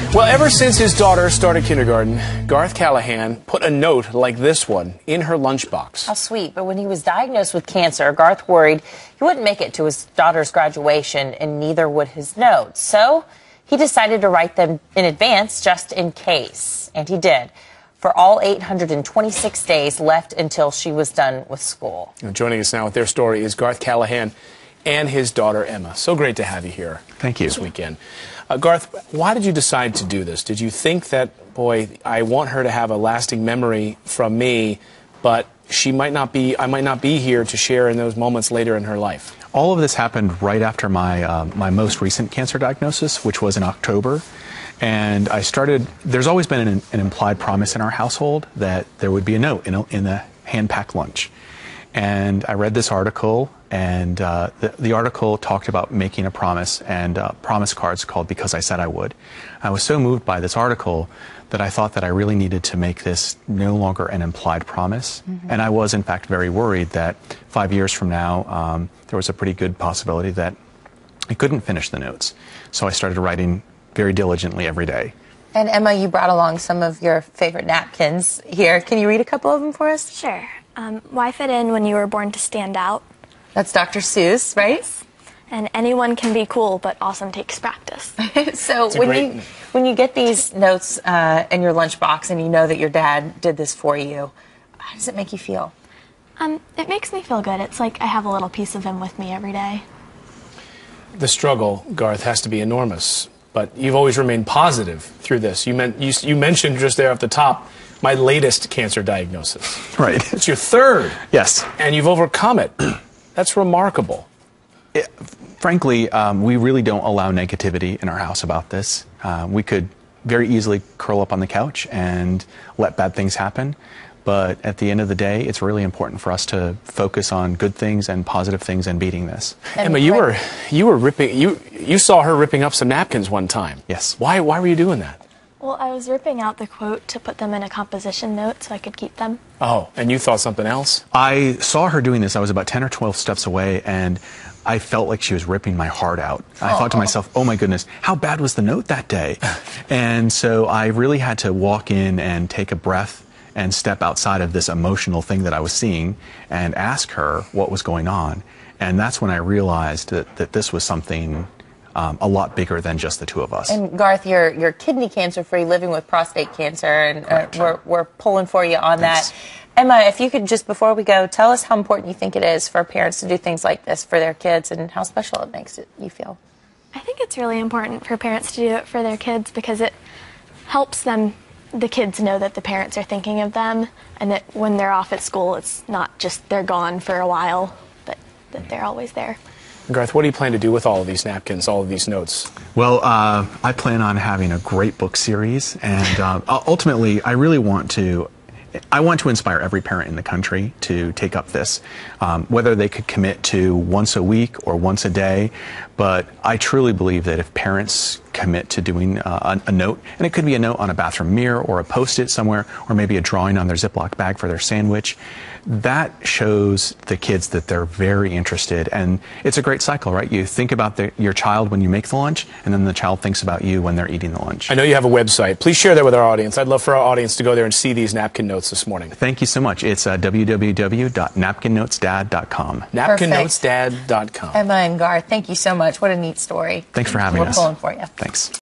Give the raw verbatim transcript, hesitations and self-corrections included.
Well, ever since his daughter started kindergarten, Garth Callahan put a note like this one in her lunchbox. How sweet. But when he was diagnosed with cancer, Garth worried he wouldn't make it to his daughter's graduation, and neither would his notes. So he decided to write them in advance just in case. And he did, for all eight hundred twenty-six days left until she was done with school. And joining us now with their story is Garth Callahan and his daughter, Emma. So great to have you here. Thank you. This weekend. Uh, Garth, why did you decide to do this? Did you think that, boy, I want her to have a lasting memory from me, but she might not be, I might not be here to share in those moments later in her life? All of this happened right after my, uh, my most recent cancer diagnosis, which was in October. And I started, there's always been an, an implied promise in our household that there would be a note in, a, in the hand-packed lunch. And I read this article, and uh, the, the article talked about making a promise, and uh, promise cards called Because I Said I Would. I was so moved by this article that I thought that I really needed to make this no longer an implied promise. Mm-hmm. And I was, in fact, very worried that five years from now, um, there was a pretty good possibility that I couldn't finish the notes. So I started writing very diligently every day. And Emma, you brought along some of your favorite napkins here. Can you read a couple of them for us? Sure. Um, why fit in when you were born to stand out? That's Doctor Seuss, right? Yes. And anyone can be cool, but awesome takes practice. So when great... you when you get these notes uh, in your lunchbox and you know that your dad did this for you, how does it make you feel? Um, it makes me feel good. It's like I have a little piece of him with me every day. The struggle, Garth, has to be enormous, but you've always remained positive through this. You, meant, you, you mentioned just there at the top my latest cancer diagnosis. Right. It's your third. Yes. And you've overcome it. That's remarkable. It, frankly, um, we really don't allow negativity in our house about this. Uh, we could very easily curl up on the couch and let bad things happen. But at the end of the day, it's really important for us to focus on good things and positive things and beating this. And Emma, you were you were ripping you you saw her ripping up some napkins one time. Yes. Why why were you doing that? Well, I was ripping out the quote to put them in a composition note so I could keep them. Oh, and you thought something else? I saw her doing this. I was about ten or twelve steps away, and I felt like she was ripping my heart out. I thought to myself, oh my goodness, how bad was the note that day? And so I really had to walk in and take a breath and step outside of this emotional thing that I was seeing and ask her what was going on. And that's when I realized that, that this was something um, a lot bigger than just the two of us. And Garth, you're, you're kidney cancer free, living with prostate cancer, and uh, we're, we're pulling for you on Thanks. that. Emma, if you could just, before we go, tell us how important you think it is for parents to do things like this for their kids and how special it makes it, you feel. I think it's really important for parents to do it for their kids because it helps them, the kids know that the parents are thinking of them and that when they're off at school, it's not just they're gone for a while, but that they're always there. Garth, what do you plan to do with all of these napkins, all of these notes? Well, uh, I plan on having a great book series, and uh, ultimately, I really want to I want to inspire every parent in the country to take up this, um, whether they could commit to once a week or once a day. But I truly believe that if parents commit to doing uh, a, a note, and it could be a note on a bathroom mirror or a Post-it somewhere, or maybe a drawing on their Ziploc bag for their sandwich, that shows the kids that they're very interested. And it's a great cycle, right? You think about the, your child when you make the lunch, and then the child thinks about you when they're eating the lunch. I know you have a website. Please share that with our audience. I'd love for our audience to go there and see these napkin notes this morning. Thank you so much. It's uh, w w w dot napkin notes dad dot com. napkin notes dad dot com. Emma and Garth, thank you so much. What a neat story. Thanks for having We're us. We're pulling for you. Thanks.